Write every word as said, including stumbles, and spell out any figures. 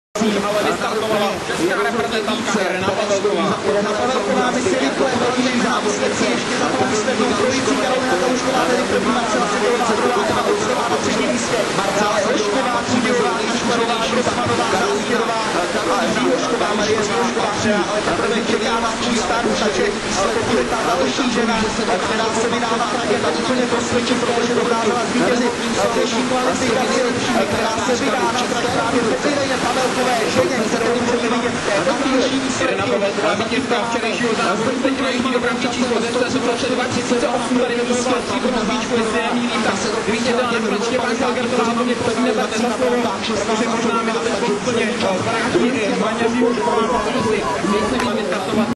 ale vystartovala česká reprezentantka Irena Pavelková. Irena Pavelková by si rychle hodí závodnici ještě za tou výslednou trojicí. Karolina Doušková tedy první, Marcela Sidorová druhá, Eva Doušková na třetím místě. Marcela Hošková, Příběhová, Kašparová, Šopanová, Zázděrová, Zíhošková, Marie Zíhošková, ale teprve čeká na svůj start, takže to bude ta další žena, která se vydává raket a úplně posvědčit, protože dokázala zvítězit v dnešní kvalifikaci, která se vydá na trať právě po Ireně Pavelkové, ženě, kterou můžeme vidět v té dnešní výsledky. Irena Pavelková, vítězka včerejšího závodu, teď nejvyšší dopravní číslo ze Střelce dva tisíce osm, tady vybojovala stříbrnou výčku, jestli je mýlím, tak vítězila nakonec Štěpán Šalgertová, to mě pojďme neberte za slovo, protože možná mi to teď úplně vrátí i Maňa Zíhošková, protože si nejsem vystartovat.